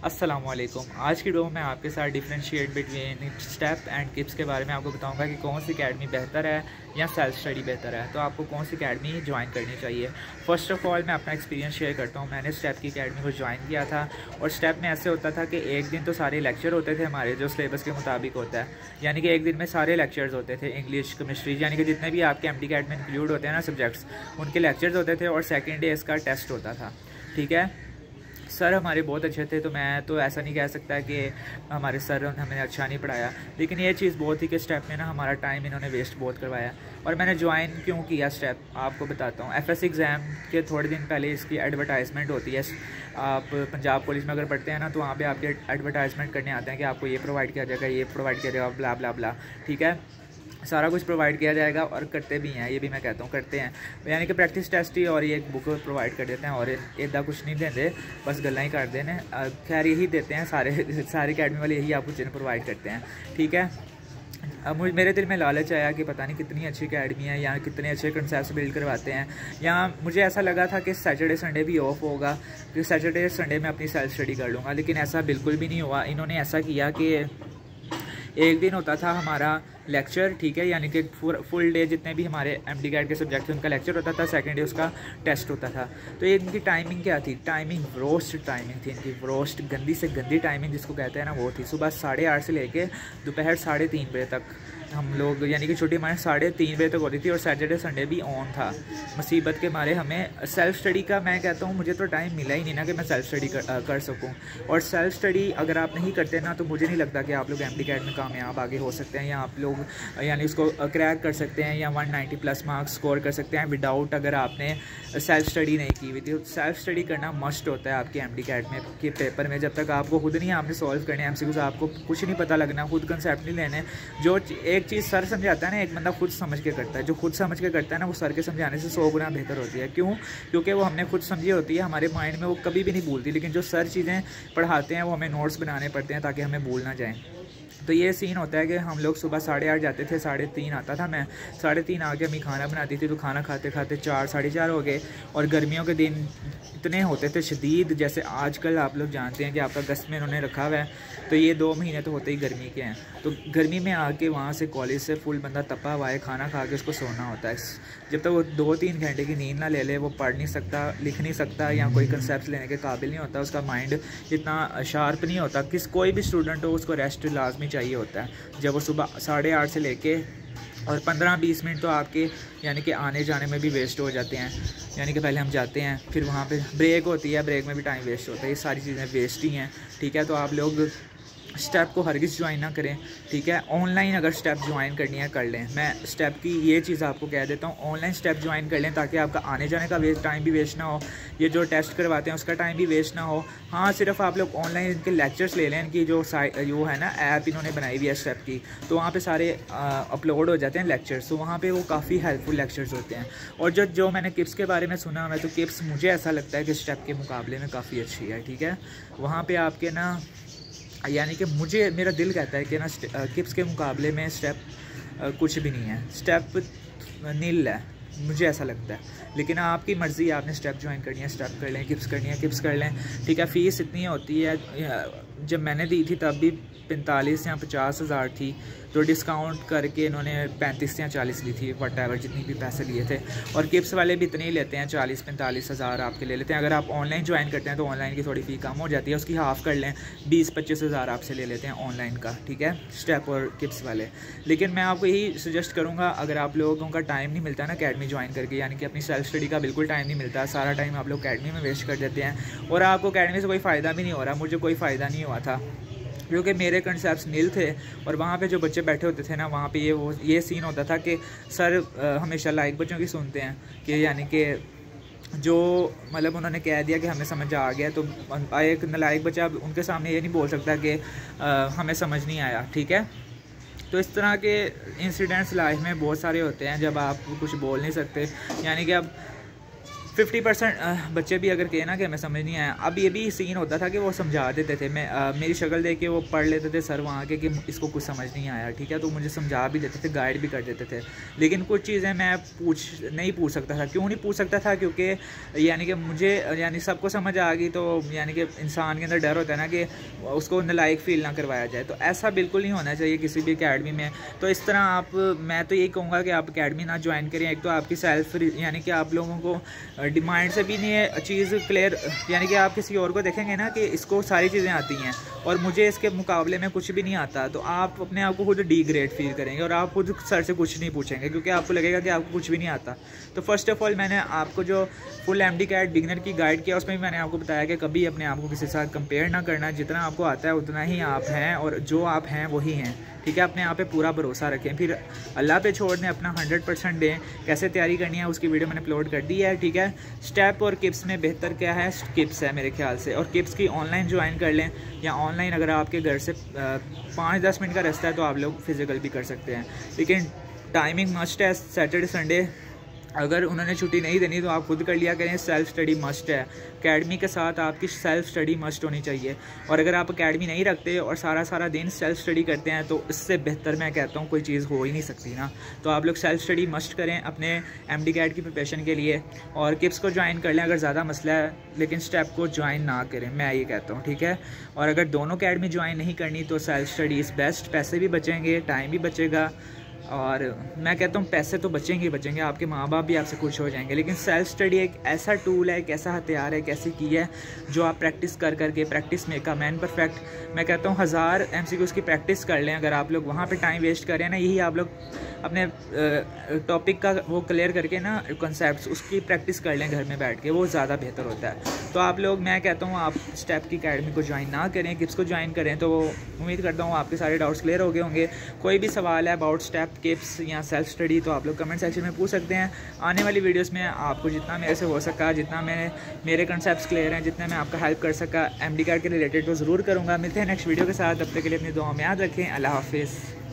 अस्सलामुअलैकुम। आज की वीडियो में आपके साथ differentiate between step and KIPS के बारे में आपको बताऊंगा कि कौन सी अकेडमी बेहतर है या सेल्फ स्टडी बेहतर है। तो आपको कौन सी अकेडमी ज्वाइन करनी चाहिए। फ़र्स्ट ऑफ़ ऑल मैं अपना एक्सपीरियंस शेयर करता हूँ। मैंने स्टेप की अकेडमी को ज्वाइन किया था और स्टेप में ऐसे होता था कि एक दिन तो सारे लेक्चर होते थे हमारे जो सिलेबस के मुताबिक होता है, यानी कि एक दिन में सारे लेक्चर्स होते थे। इंग्लिश, केमिस्ट्री, यानी कि जितने भी आपके एमडी कैट में इंक्लूड होते हैं ना सब्जेक्ट्स, उनके लेक्चर्स होते थे और सेकेंड डे इसका टेस्ट होता था। ठीक है, सर हमारे बहुत अच्छे थे, तो मैं तो ऐसा नहीं कह सकता कि हमारे सर हमें अच्छा नहीं पढ़ाया, लेकिन ये चीज़ बहुत थी कि स्टेप में ना हमारा टाइम इन्होंने वेस्ट बहुत करवाया। और मैंने ज्वाइन क्यों किया स्टेप, आपको बताता हूँ। एफएस एग्ज़ाम के थोड़े दिन पहले इसकी एडवर्टाइजमेंट होती है। आप पंजाब पुलिस में अगर पढ़ते हैं ना, तो वहाँ पे आपके एडवर्टाइजमेंट करने आते हैं कि आपको ये प्रोवाइड किया जाएगा, ये प्रोवाइड किया जाएगा, ब्ला ब्ला ब्ला। ठीक है, सारा कुछ प्रोवाइड किया जाएगा और करते भी हैं, ये भी मैं कहता हूँ करते हैं। यानी कि प्रैक्टिस टेस्ट ही और ये एक बुक प्रोवाइड कर देते हैं और इदा कुछ नहीं देते, बस गल्ला ही कर देने। खैर यही देते हैं सारे अकेडमी वाले, यही आपको चीज़ें प्रोवाइड करते हैं। ठीक है, अब मेरे दिल में लालच आया कि पता नहीं कितनी अच्छी अकेडमी है, यहाँ कितने अच्छे कंसेप्ट बिल्ड करवाते हैं। यहाँ मुझे ऐसा लगा था कि सैटरडे संडे भी ऑफ होगा, कि सैटरडे संडे में अपनी सेल्फ स्टडी कर लूँगा, लेकिन ऐसा बिल्कुल भी नहीं हुआ। इन्होंने ऐसा किया कि एक दिन होता था हमारा लेक्चर, ठीक है, यानी कि फुल डे जितने भी हमारे एमडी कैट के सब्जेक्ट थे उनका लेक्चर होता था, सेकंड डे उसका टेस्ट होता था। तो ये इनकी टाइमिंग क्या थी, टाइमिंग रोस्ट टाइमिंग थी इनकी, रोस्ट गंदी से गंदी टाइमिंग जिसको कहते हैं ना, वो थी। सुबह 8:30 से लेके दोपहर 3:30 बजे तक हम लोग, यानी कि छुट्टी हमारे 3:30 बजे तक होती थी और सैटरडे संडे भी ऑन था। मुसीबत के मारे हमें सेल्फ स्टडी का, मैं कहता हूँ मुझे तो टाइम मिला ही नहीं ना कि मैं सेल्फ स्टडी कर सकूँ। और सेल्फ स्टडी अगर आप नहीं करते ना, तो मुझे नहीं लगता कि आप लोग एमडी कैट में कामयाब आगे हो सकते हैं, या आप लोग यानी उसको क्रैक कर सकते हैं, या 190+ मार्क्स स्कोर कर सकते हैं विदाउट अगर आपने सेल्फ स्टडी नहीं की हुई थी। सेल्फ स्टडी करना मस्ट होता है आपके एमडी कैट में के पेपर में। जब तक आपको खुद नहीं आपने सॉल्व करने एमसीक्यूज, आपको कुछ नहीं पता लगना, खुद कंसेप्ट नहीं लेने। जो एक चीज़ सर समझाता है ना, एक बंदा खुद समझ के करता है। जो खुद समझ के करता है ना, वो सर के समझाने से 100 गुना बेहतर होती है। क्यों? क्योंकि वो हमने खुद समझी होती है, हमारे माइंड में वो कभी भी नहीं भूलती। लेकिन जो सर चीज़ें पढ़ाते हैं वो हमें नोट्स बनाने पड़ते हैं ताकि हमें भूल ना जाएँ। तो ये सीन होता है कि हम लोग सुबह 8:30 जाते थे, 3:30 आता था मैं, 3:30 आके अम्मी खाना बनाती थी, तो खाना खाते खाते 4 साढ़े 4 हो गए। और गर्मियों के दिन इतने होते थे शदीद, जैसे आजकल आप लोग जानते हैं कि आपका अगस्त में उन्होंने रखा हुआ है, तो ये 2 महीने तो होते ही गर्मी के हैं। तो गर्मी में आके वहाँ से कॉलेज से फुल बंदा तपा हुआ है, खाना खा के उसको सोना होता है। जब तक वो 2-3 घंटे की नींद ना ले ले, वो पढ़ नहीं सकता, लिख नहीं सकता, या कोई कंसेप्ट लेने के काबिल नहीं होता, उसका माइंड इतना शार्प नहीं होता। कोई भी स्टूडेंट हो उसको रेस्ट लाजमी चाहिए होता है। जब वो सुबह 8:30 से लेके और 15-20 मिनट तो आपके यानी कि आने जाने में भी वेस्ट हो जाते हैं। यानी कि पहले हम जाते हैं, फिर वहाँ पे ब्रेक होती है, ब्रेक में भी टाइम वेस्ट होता है, ये सारी चीज़ें वेस्ट ही हैं। ठीक है, तो आप लोग स्टेप को हरगिज़ ज्वाइन ना करें। ठीक है, ऑनलाइन अगर स्टेप ज्वाइन करनी है कर लें। मैं स्टेप की ये चीज़ आपको कह देता हूँ, ऑनलाइन स्टेप ज्वाइन कर लें ताकि आपका आने जाने का टाइम भी वेस्ट ना हो, ये जो टेस्ट करवाते हैं उसका टाइम भी वेस्ट ना हो। हाँ, सिर्फ आप लोग ऑनलाइन इनके लेक्चर्स ले लें। इनकी जो है ना ऐप इन्होंने बनाई हुई है स्टेप की, तो वहाँ पर सारे अपलोड हो जाते हैं लेक्चर्स, तो वहाँ पर वो काफ़ी हेल्पफुल लेक्चर्स होते हैं। और जो मैंने किप्स के बारे में सुना है, तो किप्स मुझे ऐसा लगता है कि स्टेप के मुकाबले में काफ़ी अच्छी है। ठीक है, वहाँ पर आपके ना, यानी कि मेरा दिल कहता है कि ना किप्स के मुकाबले में स्टेप कुछ भी नहीं है, स्टेप नील है, मुझे ऐसा लगता है। लेकिन आपकी मर्ज़ी है, आपने स्टेप ज्वाइन करनी है स्टेप कर लें, किप्स करनी है किप्स कर लें। ठीक है, फ़ीस इतनी होती है, जब मैंने दी थी तब भी 45 या 50 हज़ार थी, तो डिस्काउंट करके इन्होंने 35 या 40 ली थी, वट जितनी भी पैसे लिए थे। और किप्स वाले भी इतने ही लेते हैं, 40-45 हज़ार आपके ले लेते हैं। अगर आप ऑनलाइन ज्वाइन करते हैं तो ऑनलाइन की थोड़ी फ़ी कम हो जाती है, उसकी हाफ़ कर लें, 20-25 हज़ार आपसे ले लेते हैं ऑनलाइन का। ठीक है, स्टेप और किप्स वाले। लेकिन मैं आपको यही सजेस्ट करूँगा, अगर आप लोगों का टाइम नहीं मिलता ना अकेडमी ज्वाइन करके, यानी कि अपनी सेल्फ स्टडी का बिल्कुल टाइम नहीं मिलता, सारा टाइम आप लोग अकेडमी में वेस्ट कर देते हैं और आपको अकेडमी से कोई फ़ायदा भी नहीं हो रहा। मुझे कोई फ़ायदा नहीं हुआ था क्योंकि मेरे कंसेप्ट नील थे, और वहाँ पे जो बच्चे बैठे होते थे ना, वहाँ पे ये सीन होता था कि सर हमेशा लाइक बच्चों की सुनते हैं, कि यानी कि जो मतलब उन्होंने कह दिया कि हमें समझ आ गया, तो एक नालायक बच्चा उनके सामने ये नहीं बोल सकता कि हमें समझ नहीं आया। ठीक है, तो इस तरह के इंसिडेंट्स लाइफ में बहुत सारे होते हैं जब आप कुछ बोल नहीं सकते। यानी कि अब 50% बच्चे भी अगर कहे ना कि हमें समझ नहीं आया, अब ये भी सीन होता था कि वो समझा देते थे, मैं मेरी शक्ल देख के वो पढ़ लेते थे सर वहाँ के कि इसको कुछ समझ नहीं आया, ठीक है, तो मुझे समझा भी देते थे, गाइड भी कर देते थे। लेकिन कुछ चीज़ें मैं नहीं पूछ सकता था। क्यों नहीं पूछ सकता था? क्योंकि यानी कि मुझे यानी सबको समझ आ गई, तो यानी कि इंसान के अंदर डर होता है ना कि उसको नालायक फील ना करवाया जाए। तो ऐसा बिल्कुल नहीं होना चाहिए किसी भी अकेडमी में। तो इस तरह मैं तो यही कहूँगा कि आप अकेडमी ना ज्वाइन करें। एक तो आपकी सेल्फ यानी कि आप लोगों को डिमांड से भी नहीं है चीज़ क्लियर, यानी कि आप किसी और को देखेंगे ना कि इसको सारी चीज़ें आती हैं और मुझे इसके मुकाबले में कुछ भी नहीं आता, तो आप अपने आप को खुद डिग्रेड फील करेंगे और आप खुद सर से कुछ नहीं पूछेंगे क्योंकि आपको लगेगा कि आपको कुछ भी नहीं आता। तो फर्स्ट ऑफ ऑल मैंने आपको जो फुल MD-CAT बिगिनर की गाइड किया उसमें भी मैंने आपको बताया कि कभी अपने आप को किसी के साथ कंपेयर ना करना, जितना आपको आता है उतना ही आप हैं और जो आप हैं वही हैं, ठीक है। अपने आप पे पूरा भरोसा रखें, फिर अल्लाह पे छोड़ दें, अपना 100% दें। कैसे तैयारी करनी है उसकी वीडियो मैंने अपलोड कर दी है, ठीक है। स्टेप और किप्स में बेहतर क्या है? किप्स है मेरे ख्याल से, और किप्स की ऑनलाइन ज्वाइन कर लें, या ऑनलाइन अगर आपके घर से 5-10 मिनट का रास्ता है तो आप लोग फिज़िकल भी कर सकते हैं। लेकिन टाइमिंग मस्ट है, सैटरडे संडे अगर उन्होंने छुट्टी नहीं देनी तो आप खुद कर लिया करें। सेल्फ स्टडी मस्ट है, अकेडमी के साथ आपकी सेल्फ स्टडी मस्ट होनी चाहिए। और अगर आप अकेडमी नहीं रखते और सारा दिन सेल्फ स्टडी करते हैं तो इससे बेहतर मैं कहता हूँ कोई चीज़ हो ही नहीं सकती ना। तो आप लोग सेल्फ स्टडी मस्ट करें अपने MD-CAT की प्रिपरेशन के लिए, और किप्स को ज्वाइन कर लें अगर ज़्यादा मसला है, लेकिन स्टेप को ज्वाइन ना करें, मैं ये कहता हूँ, ठीक है। और अगर दोनों अकेडमी ज्वाइन नहीं करनी तो सेल्फ स्टडी इज़ बेस्ट, पैसे भी बचेंगे, टाइम भी बचेगा, और मैं कहता हूँ पैसे तो बचेंगे, आपके माँ बाप भी आपसे खुश हो जाएंगे। लेकिन सेल्फ स्टडी एक ऐसा टूल है, एक ऐसा हथियार है, कैसे की है, जो आप प्रैक्टिस करके practice make a man perfect. मैं कहता हूँ 1000 MCQs की प्रैक्टिस कर लें, अगर आप लोग वहाँ पे टाइम वेस्ट करें ना, यही आप लोग अपने टॉपिक का वो क्लियर करके ना कॉन्सेप्ट्स उसकी प्रैक्टिस कर लें घर में बैठ के, वो ज़्यादा बेहतर होता है। तो आप लोग, मैं कहता हूँ आप स्टेप की अकेडमी को ज्वाइन ना करें, किप्स को ज्वाइन करें। तो उम्मीद करता हूँ आपके सारे डाउट्स क्लियर हो गए होंगे। कोई भी सवाल है अबाउट स्टेप, किप्स या सेल्फ स्टडी तो आप लोग कमेंट सेक्शन में पूछ सकते हैं। आने वाली वीडियोस में आपको जितना मेरे से हो सका, जितना मेरे कंसेप्ट्स क्लियर हैं, जितना मैं आपका हेल्प कर सका MD-CAT के रिलेटेड तो ज़रूर करूँगा। मिलते हैं नेक्स्ट वीडियो के साथ, तब तक के लिए अपनी दुआ में याद रखें। अल्लाह हाफिज़।